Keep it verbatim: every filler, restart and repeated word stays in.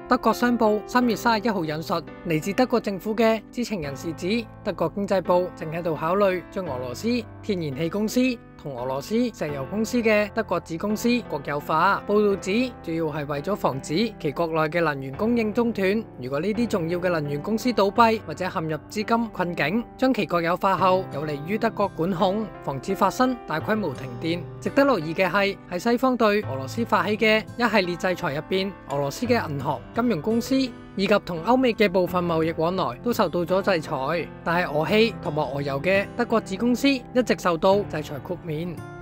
德國商報三月三十一號引述嚟自德國政府嘅知情人士指，德國經濟部正喺度考慮將俄羅斯天然氣公司同俄羅斯石油公司嘅德國子公司國有化。報道指，主要係為咗防止其國內嘅能源供應中斷。如果呢啲重要嘅能源公司倒閉或者陷入資金困境，將其國有化後，有利於德國管控，防止發生大規模停電。值得留意嘅係，喺西方對俄羅斯發起嘅一系列制裁入邊，俄羅斯嘅銀行、金融公司以及同歐美嘅部分貿易往來都受到咗制裁，但係俄氣同埋俄油嘅德國子公司一直受到制裁豁免。